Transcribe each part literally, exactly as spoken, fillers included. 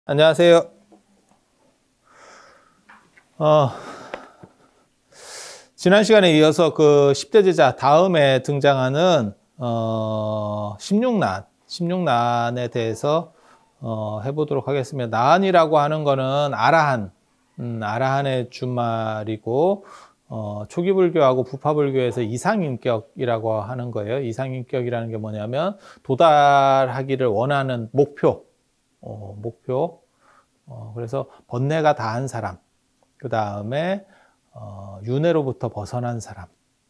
안녕하세요. 어, 지난 시간에 이어서 그 십 대 제자 다음에 등장하는 어, 십육난, 십육난에 대해서 어, 해보도록 하겠습니다. 나한이라고 하는 거는 아라한, 음, 아라한의 준말이고 어, 초기불교하고 부파불교에서 이상인격이라고 하는 거예요. 이상인격이라는 게 뭐냐면 도달하기를 원하는 목표, 어, 목표. 어, 그래서 번뇌가 다한 사람, 그 다음에 어, 윤회로부터 벗어난 사람.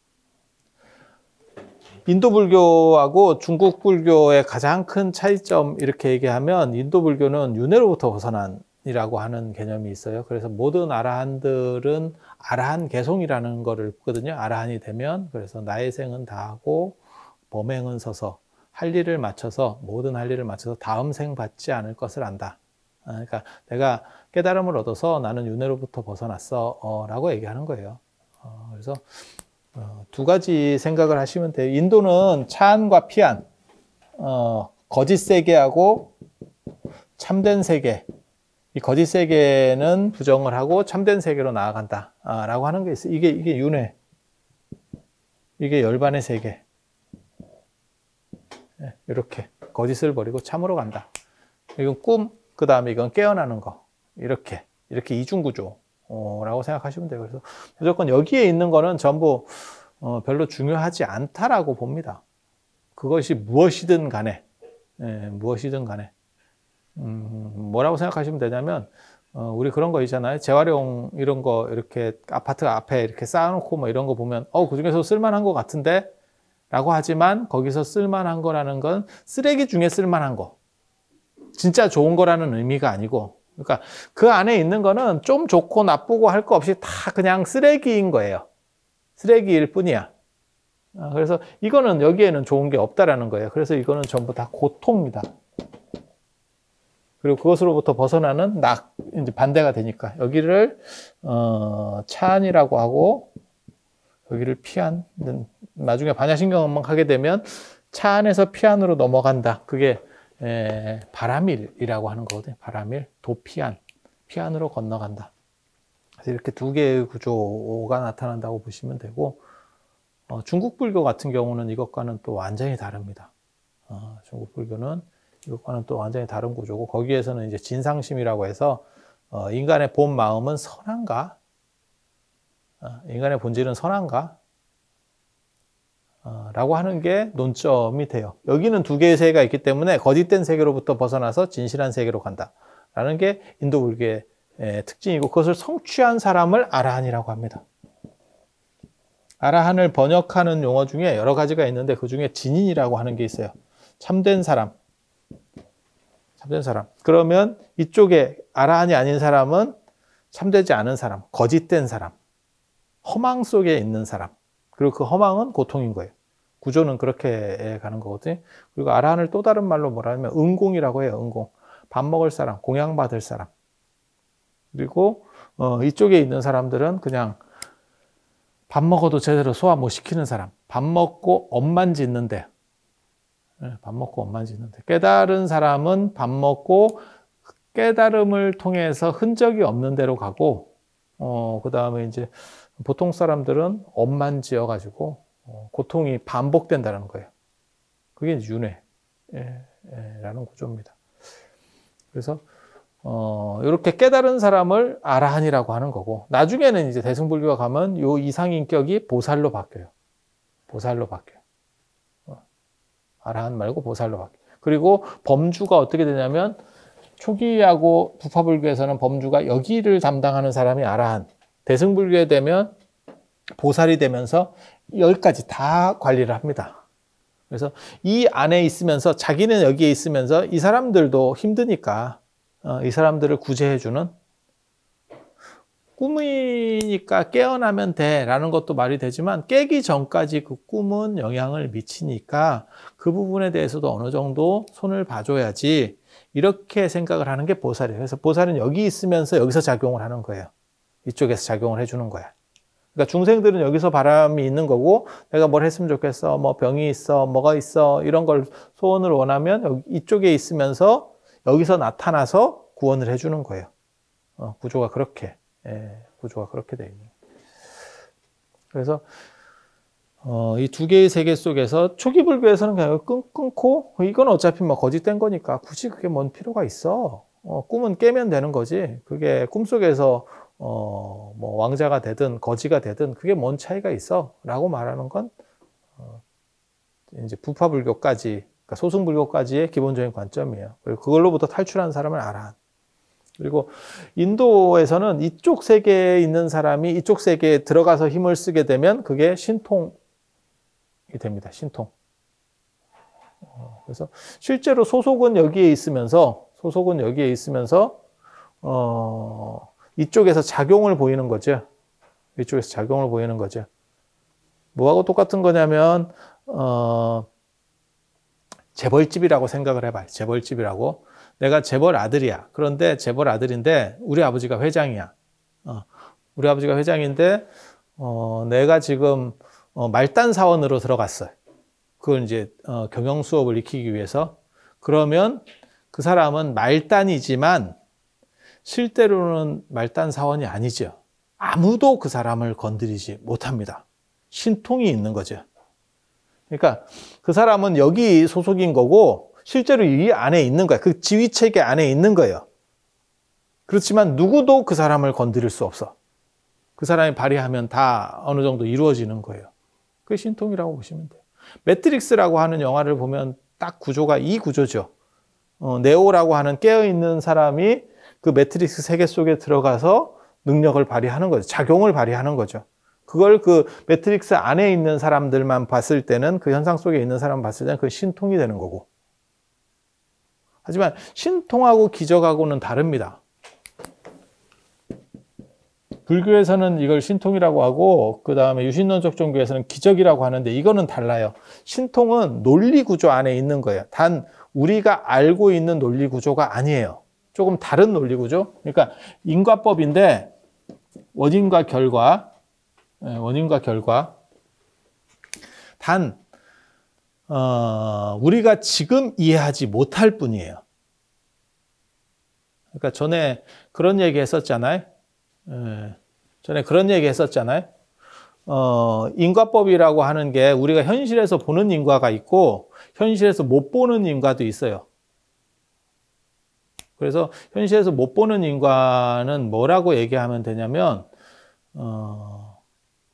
인도 불교하고 중국 불교의 가장 큰 차이점 이렇게 얘기하면 인도 불교는 윤회로부터 벗어난이라고 하는 개념이 있어요. 그래서 모든 아라한들은 아라한 개송이라는 거를 보거든요. 아라한이 되면 그래서 나의 생은 다하고 범행은 서서 할 일을 맞춰서 모든 할 일을 맞춰서 다음 생 받지 않을 것을 안다. 그러니까 내가 깨달음을 얻어서 나는 윤회로부터 벗어났어 어, 라고 얘기하는 거예요. 어, 그래서 어, 두 가지 생각을 하시면 돼요. 인도는 차안과 피안, 어, 거짓 세계하고 참된 세계. 이 거짓 세계는 부정을 하고 참된 세계로 나아간다 아, 라고 하는 게 있어요. 이게, 이게 윤회, 이게 열반의 세계. 네, 이렇게 거짓을 버리고 참으로 간다. 이건 꿈, 그 다음에 이건 깨어나는 거. 이렇게, 이렇게 이중구조라고 생각하시면 돼요. 그래서 무조건 여기에 있는 거는 전부 어, 별로 중요하지 않다라고 봅니다. 그것이 무엇이든 간에, 예, 무엇이든 간에. 음, 뭐라고 생각하시면 되냐면, 어, 우리 그런 거 있잖아요. 재활용 이런 거 이렇게 아파트 앞에 이렇게 쌓아놓고 뭐 이런 거 보면, 어, 그 중에서 쓸만한 거 같은데? 라고 하지만 거기서 쓸만한 거라는 건 쓰레기 중에 쓸만한 거. 진짜 좋은 거라는 의미가 아니고, 그러니까 그 안에 있는 거는 좀 좋고 나쁘고 할 거 없이 다 그냥 쓰레기인 거예요. 쓰레기일 뿐이야. 그래서 이거는 여기에는 좋은 게 없다라는 거예요. 그래서 이거는 전부 다 고통이다. 그리고 그것으로부터 벗어나는 낙, 이제 반대가 되니까 여기를 어, 차안이라고 하고 여기를 피안. 나중에 반야신경만 하게 되면 차안에서 피안으로 넘어간다. 그게 에, 바라밀이라고 하는 거거든요. 바라밀, 도피안, 피안으로 건너간다. 그래서 이렇게 두 개의 구조가 나타난다고 보시면 되고, 어, 중국 불교 같은 경우는 이것과는 또 완전히 다릅니다. 어, 중국 불교는 이것과는 또 완전히 다른 구조고, 거기에서는 이제 진상심이라고 해서 어, 인간의 본 마음은 선한가? 어, 인간의 본질은 선한가? 어, 라고 하는 게 논점이 돼요. 여기는 두 개의 세계가 있기 때문에 거짓된 세계로부터 벗어나서 진실한 세계로 간다 라는 게 인도 불교의 특징이고, 그것을 성취한 사람을 아라한이라고 합니다. 아라한을 번역하는 용어 중에 여러 가지가 있는데 그 중에 진인이라고 하는 게 있어요. 참된 사람. 참된 사람. 그러면 이쪽에 아라한이 아닌 사람은 참되지 않은 사람, 거짓된 사람, 허망 속에 있는 사람. 그리고 그 허망은 고통인 거예요. 구조는 그렇게 가는 거거든요. 그리고 아라한을 또 다른 말로 뭐라 하면 은공이라고 해요. 은공. 밥 먹을 사람, 공양받을 사람. 그리고 어, 이쪽에 있는 사람들은 그냥 밥 먹어도 제대로 소화 못 시키는 사람. 밥 먹고 업만 짓는데. 네, 밥 먹고 업만 짓는데. 깨달은 사람은 밥 먹고 깨달음을 통해서 흔적이 없는 데로 가고, 어, 그 다음에 이제 보통 사람들은 업만 지어가지고 어, 고통이 반복된다는 거예요. 그게 윤회라는 구조입니다. 그래서 어, 이렇게 깨달은 사람을 아라한이라고 하는 거고, 나중에는 이제 대승불교가 가면 요 이상인격이 보살로 바뀌어요. 보살로 바뀌어요. 어, 아라한 말고 보살로 바뀌어요. 그리고 범주가 어떻게 되냐면, 초기하고 부파불교에서는 범주가 여기를 담당하는 사람이 아라한, 대승불교에 되면 보살이 되면서 여기까지 다 관리를 합니다. 그래서 이 안에 있으면서, 자기는 여기에 있으면서 이 사람들도 힘드니까 어, 이 사람들을 구제해주는, 꿈이니까 깨어나면 돼 라는 것도 말이 되지만 깨기 전까지 그 꿈은 영향을 미치니까 그 부분에 대해서도 어느 정도 손을 봐줘야지, 이렇게 생각을 하는 게 보살이에요. 그래서 보살은 여기 있으면서 여기서 작용을 하는 거예요. 이쪽에서 작용을 해주는 거야. 그러니까 중생들은 여기서 바람이 있는 거고, 내가 뭘 했으면 좋겠어, 뭐 병이 있어, 뭐가 있어, 이런 걸 소원을 원하면 여기 이쪽에 있으면서 여기서 나타나서 구원을 해주는 거예요. 어, 구조가 그렇게, 예, 구조가 그렇게 되어 있는 거예요. 그래서 어, 이 두 개의 세계 속에서 초기 불교에서는 그냥 끊, 끊고 이건 어차피 뭐 거짓된 거니까 굳이 그게 뭔 필요가 있어. 어, 꿈은 깨면 되는 거지. 그게 꿈속에서 어, 뭐 왕자가 되든 거지가 되든 그게 뭔 차이가 있어 라고 말하는 건 어, 이제 부파불교까지, 그러니까 소승불교까지의 기본적인 관점이에요. 그리고 그걸로부터 탈출한 사람을 알아. 그리고 인도에서는 이쪽 세계에 있는 사람이 이쪽 세계에 들어가서 힘을 쓰게 되면 그게 신통이 됩니다. 신통. 그래서 실제로 소속은 여기에 있으면서 소속은 여기에 있으면서 어, 이쪽에서 작용을 보이는 거죠. 이쪽에서 작용을 보이는 거죠. 뭐하고 똑같은 거냐면 어, 재벌집이라고 생각을 해봐요. 재벌집이라고. 내가 재벌 아들이야. 그런데 재벌 아들인데 우리 아버지가 회장이야. 어, 우리 아버지가 회장인데 어, 내가 지금 어, 말단 사원으로 들어갔어요. 그걸 이제 어, 경영 수업을 익히기 위해서. 그러면 그 사람은 말단이지만 실제로는 말단 사원이 아니죠. 아무도 그 사람을 건드리지 못합니다. 신통이 있는 거죠. 그러니까 그 사람은 여기 소속인 거고 실제로 이 안에 있는 거야. 그 지휘체계 안에 있는 거예요. 그렇지만 누구도 그 사람을 건드릴 수 없어. 그 사람이 발휘하면 다 어느 정도 이루어지는 거예요. 그게 신통이라고 보시면 돼요. 매트릭스라고 하는 영화를 보면 딱 구조가 이 구조죠. 어, 네오라고 하는 깨어있는 사람이 그 매트릭스 세계 속에 들어가서 능력을 발휘하는 거죠. 작용을 발휘하는 거죠. 그걸 그 매트릭스 안에 있는 사람들만 봤을 때는, 그 현상 속에 있는 사람 봤을 때는 그 신통이 되는 거고. 하지만 신통하고 기적하고는 다릅니다. 불교에서는 이걸 신통이라고 하고, 그 다음에 유신론적 종교에서는 기적이라고 하는데, 이거는 달라요. 신통은 논리 구조 안에 있는 거예요. 단 우리가 알고 있는 논리 구조가 아니에요. 조금 다른 논리 구조. 그러니까 인과법인데 원인과 결과, 원인과 결과. 단 어, 우리가 지금 이해하지 못할 뿐이에요. 그러니까 전에 그런 얘기 했었잖아요. 예, 전에 그런 얘기 했었잖아요. 어, 인과법이라고 하는 게 우리가 현실에서 보는 인과가 있고 현실에서 못 보는 인과도 있어요. 그래서 현실에서 못 보는 인과는 뭐라고 얘기하면 되냐면 어,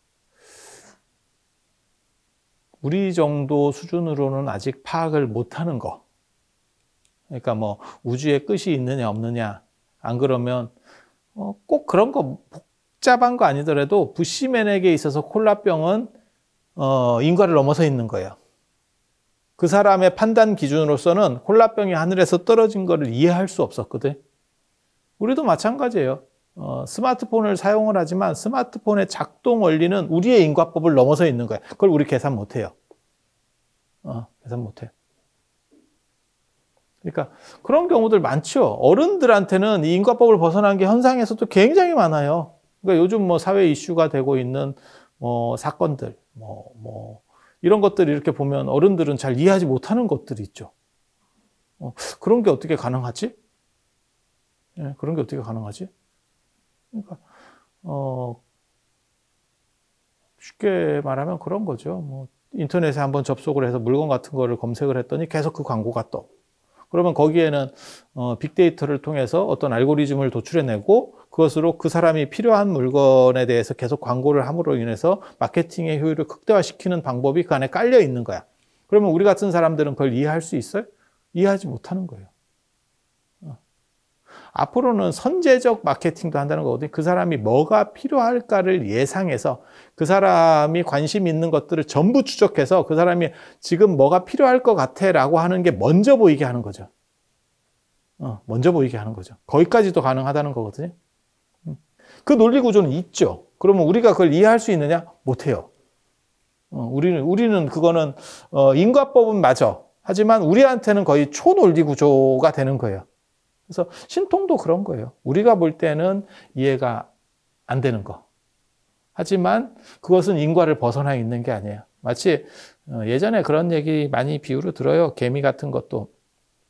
우리 정도 수준으로는 아직 파악을 못하는 거. 그러니까 뭐 우주에 끝이 있느냐 없느냐, 안 그러면 어, 꼭 그런 거 복잡한 거 아니더라도 부시맨에게 있어서 콜라병은 어, 인과를 넘어서 있는 거예요. 그 사람의 판단 기준으로서는 콜라병이 하늘에서 떨어진 거를 이해할 수 없었거든. 우리도 마찬가지예요. 어, 스마트폰을 사용을 하지만 스마트폰의 작동 원리는 우리의 인과법을 넘어서 있는 거예요. 그걸 우리 계산 못해요. 어, 계산 못해요. 그러니까 그런 경우들 많죠. 어른들한테는 이 인과법을 벗어난 게 현상에서도 굉장히 많아요. 그러니까 요즘 뭐 사회 이슈가 되고 있는 뭐 사건들, 뭐, 뭐 이런 것들 이렇게 보면 어른들은 잘 이해하지 못하는 것들이 있죠. 어, 그런 게 어떻게 가능하지? 예, 그런 게 어떻게 가능하지? 그러니까 어, 쉽게 말하면 그런 거죠. 뭐 인터넷에 한번 접속을 해서 물건 같은 거를 검색을 했더니 계속 그 광고가 떠. 그러면 거기에는 어, 빅데이터를 통해서 어떤 알고리즘을 도출해내고 그것으로 그 사람이 필요한 물건에 대해서 계속 광고를 함으로 인해서 마케팅의 효율을 극대화시키는 방법이 그 안에 깔려 있는 거야. 그러면 우리 같은 사람들은 그걸 이해할 수 있어요? 이해하지 못하는 거예요. 어. 앞으로는 선제적 마케팅도 한다는 거거든요. 그 사람이 뭐가 필요할까를 예상해서 그 사람이 관심 있는 것들을 전부 추적해서 그 사람이 지금 뭐가 필요할 것 같아 라고 하는 게 먼저 보이게 하는 거죠. 어, 먼저 보이게 하는 거죠. 거기까지도 가능하다는 거거든요. 그 논리 구조는 있죠. 그러면 우리가 그걸 이해할 수 있느냐? 못해요. 어, 우리는, 우리는 그거는 어, 인과법은 맞아. 하지만 우리한테는 거의 초논리 구조가 되는 거예요. 그래서 신통도 그런 거예요. 우리가 볼 때는 이해가 안 되는 거. 하지만 그것은 인과를 벗어나 있는 게 아니에요. 마치 예전에 그런 얘기 많이 비유로 들어요. 개미 같은 것도.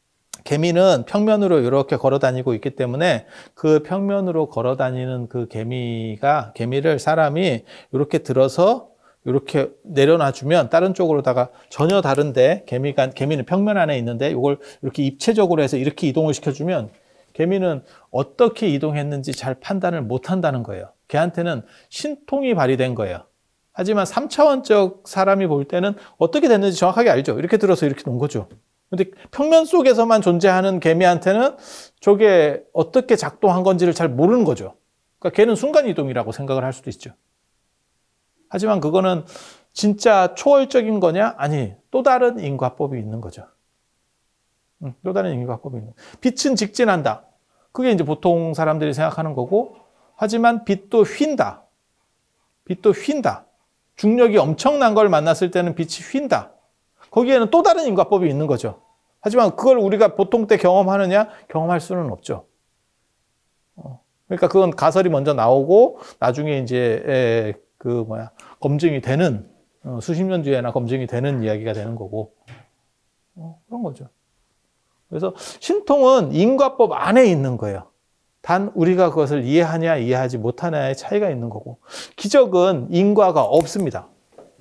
개미는 평면으로 이렇게 걸어 다니고 있기 때문에 그 평면으로 걸어 다니는 그 개미가, 개미를 사람이 이렇게 들어서 이렇게 내려놔주면 다른 쪽으로다가 전혀 다른데 개미가, 개미는 평면 안에 있는데 이걸 이렇게 입체적으로 해서 이렇게 이동을 시켜주면 개미는 어떻게 이동했는지 잘 판단을 못 한다는 거예요. 걔한테는 신통이 발휘된 거예요. 하지만 삼 차원적 사람이 볼 때는 어떻게 됐는지 정확하게 알죠. 이렇게 들어서 이렇게 놓은 거죠. 근데 평면 속에서만 존재하는 개미한테는 저게 어떻게 작동한 건지를 잘 모르는 거죠. 그러니까 걔는 순간이동이라고 생각을 할 수도 있죠. 하지만 그거는 진짜 초월적인 거냐? 아니, 또 다른 인과법이 있는 거죠. 응, 또 다른 인과법이 있는 거죠. 빛은 직진한다. 그게 이제 보통 사람들이 생각하는 거고, 하지만 빛도 휜다. 빛도 휜다. 중력이 엄청난 걸 만났을 때는 빛이 휜다. 거기에는 또 다른 인과법이 있는 거죠. 하지만 그걸 우리가 보통 때 경험하느냐? 경험할 수는 없죠. 어, 그러니까 그건 가설이 먼저 나오고 나중에 이제 그 뭐야 검증이 되는 어, 수십 년 뒤에나 검증이 되는 이야기가 되는 거고 어, 그런 거죠. 그래서 신통은 인과법 안에 있는 거예요. 단 우리가 그것을 이해하냐 이해하지 못하냐의 차이가 있는 거고 기적은 인과가 없습니다.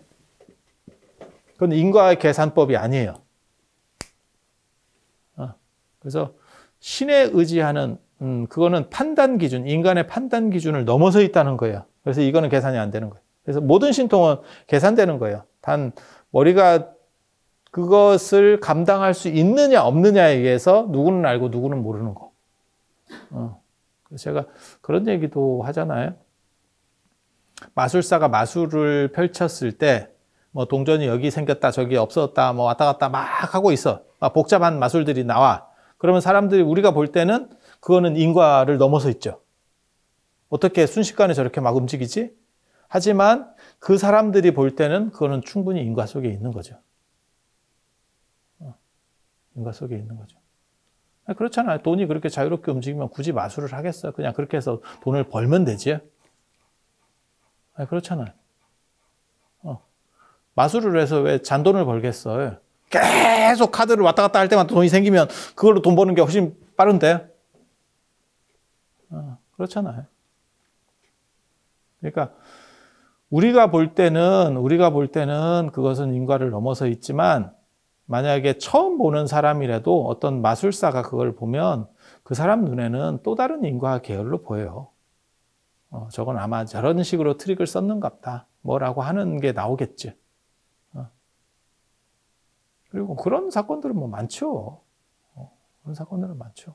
그건 인과의 계산법이 아니에요. 어, 그래서 신에 의지하는 음, 그거는 판단 기준, 인간의 판단 기준을 넘어서 있다는 거예요. 그래서 이거는 계산이 안 되는 거예요. 그래서 모든 신통은 계산되는 거예요. 단 머리가 그것을 감당할 수 있느냐 없느냐에 의해서 누구는 알고 누구는 모르는 거. 어. 그래서 제가 그런 얘기도 하잖아요. 마술사가 마술을 펼쳤을 때 뭐 동전이 여기 생겼다 저기 없어졌다 뭐 왔다 갔다 막 하고 있어. 막 복잡한 마술들이 나와. 그러면 사람들이 우리가 볼 때는 그거는 인과를 넘어서 있죠. 어떻게 순식간에 저렇게 막 움직이지? 하지만 그 사람들이 볼 때는 그거는 충분히 인과 속에 있는 거죠. 인과 속에 있는 거죠. 그렇잖아요. 돈이 그렇게 자유롭게 움직이면 굳이 마술을 하겠어요. 그냥 그렇게 해서 돈을 벌면 되지. 그렇잖아요. 어. 마술을 해서 왜 잔돈을 벌겠어요? 계속 카드를 왔다 갔다 할 때마다 돈이 생기면 그걸로 돈 버는 게 훨씬 빠른데? 어, 그렇잖아요. 그러니까 우리가 볼 때는 우리가 볼 때는 그것은 인과를 넘어서 있지만 만약에 처음 보는 사람이라도 어떤 마술사가 그걸 보면 그 사람 눈에는 또 다른 인과 계열로 보여요. 어, 저건 아마 저런 식으로 트릭을 썼는갑다. 뭐라고 하는 게 나오겠지. 어. 그리고 그런 사건들은 뭐 많죠. 어, 그런 사건들은 많죠.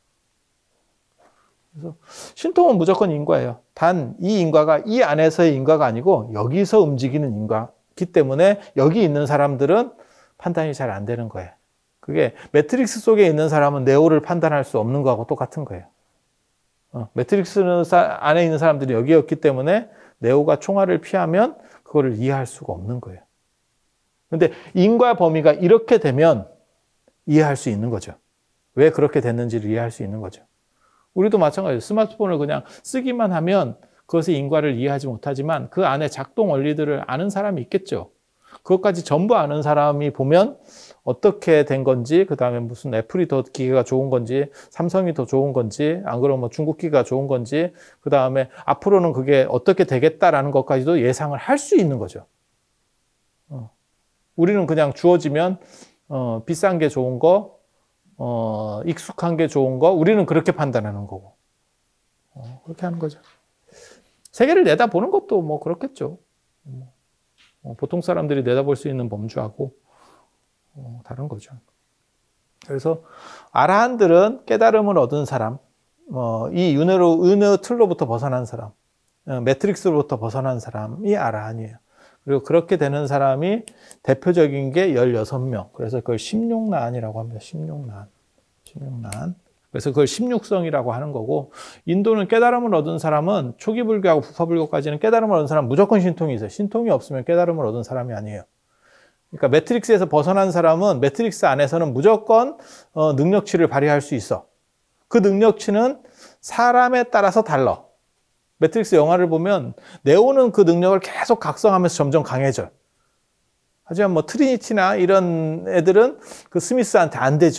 그래서 신통은 무조건 인과예요. 단 이 인과가 이 안에서의 인과가 아니고 여기서 움직이는 인과이기 때문에 여기 있는 사람들은 판단이 잘 안 되는 거예요. 그게 매트릭스 속에 있는 사람은 네오를 판단할 수 없는 거하고 똑같은 거예요. 어, 매트릭스 안에 있는 사람들이 여기였기 때문에 네오가 총알을 피하면 그거를 이해할 수가 없는 거예요. 근데 인과 범위가 이렇게 되면 이해할 수 있는 거죠. 왜 그렇게 됐는지를 이해할 수 있는 거죠. 우리도 마찬가지예요. 스마트폰을 그냥 쓰기만 하면 그것의 인과를 이해하지 못하지만 그 안에 작동 원리들을 아는 사람이 있겠죠. 그것까지 전부 아는 사람이 보면 어떻게 된 건지, 그 다음에 무슨 애플이 더 기계가 좋은 건지, 삼성이 더 좋은 건지, 안 그러면 뭐 중국 기계가 좋은 건지, 그 다음에 앞으로는 그게 어떻게 되겠다라는 것까지도 예상을 할 수 있는 거죠. 어. 우리는 그냥 주어지면 어, 비싼 게 좋은 거, 어, 익숙한 게 좋은 거, 우리는 그렇게 판단하는 거고. 어, 그렇게 하는 거죠. 세계를 내다보는 것도 뭐 그렇겠죠. 어, 보통 사람들이 내다볼 수 있는 범주하고 어, 다른 거죠. 그래서 아라한들은 깨달음을 얻은 사람, 어, 이 윤회로, 윤회 틀로부터 벗어난 사람, 어, 매트릭스로부터 벗어난 사람이 아라한이에요. 그리고 그렇게 되는 사람이 대표적인 게 열여섯 명. 그래서 그걸 십육난이라고 합니다. 십육난. 십육난. 그래서 그걸 십육성이라고 하는 거고, 인도는 깨달음을 얻은 사람은 초기 불교하고 부파 불교까지는 깨달음을 얻은 사람은 무조건 신통이 있어요. 신통이 없으면 깨달음을 얻은 사람이 아니에요. 그러니까 매트릭스에서 벗어난 사람은 매트릭스 안에서는 무조건 어, 능력치를 발휘할 수 있어. 그 능력치는 사람에 따라서 달라. 매트릭스 영화를 보면 네오는 그 능력을 계속 각성하면서 점점 강해져요. 하지만 뭐 트리니티나 이런 애들은 그 스미스한테 안 되죠.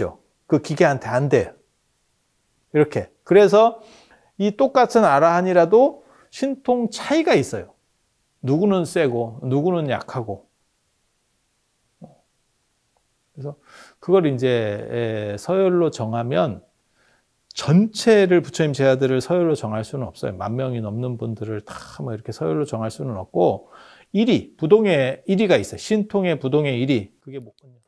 그 기계한테 안 돼요. 이렇게. 그래서 이 똑같은 아라한이라도 신통 차이가 있어요. 누구는 세고 누구는 약하고. 그래서 그걸 이제 서열로 정하면 전체를 부처님 제자들을 서열로 정할 수는 없어요. 만 명이 넘는 분들을 다 뭐 이렇게 서열로 정할 수는 없고 일 위, 부동의 일 위가 있어요. 신통의 부동의 일 위. 그게 뭐군요.